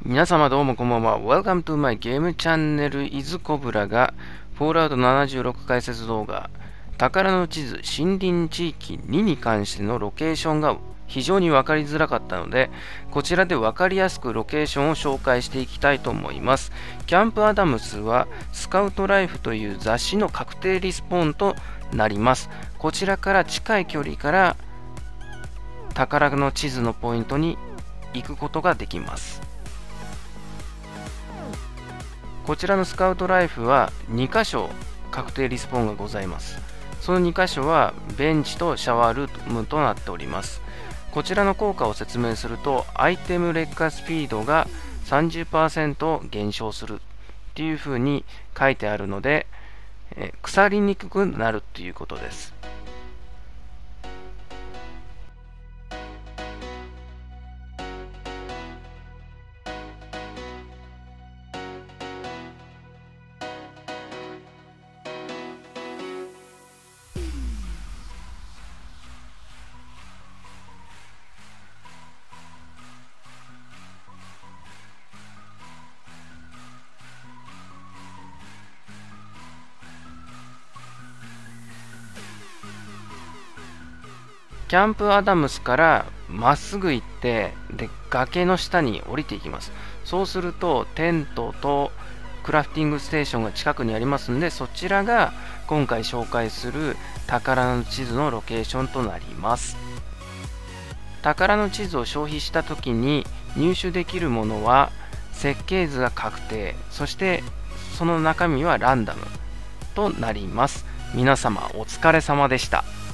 皆様どうもこんばんは。Welcome to my game channel is Cobra が、フォールアウト76解説動画、宝の地図森林地域2に関してのロケーションが非常に分かりづらかったので、こちらで分かりやすくロケーションを紹介していきたいと思います。キャンプアダムスはスカウトライフという雑誌の確定リスポーンとなります。こちらから近い距離から宝の地図のポイントに行くことができます。こちらのスカウトライフは2箇所確定リスポーンがございます。その2箇所はベンチとシャワールームとなっております。こちらの効果を説明すると、アイテム劣化スピードが 30% 減少するっていう風に書いてあるので、腐りにくくなるっていうことです。キャンプアダムスからまっすぐ行って、で崖の下に降りていきます。そうするとテントとクラフティングステーションが近くにありますので、そちらが今回紹介する宝の地図のロケーションとなります。宝の地図を消費した時に入手できるものは設計図が確定、そしてその中身はランダムとなります。皆様お疲れ様でした。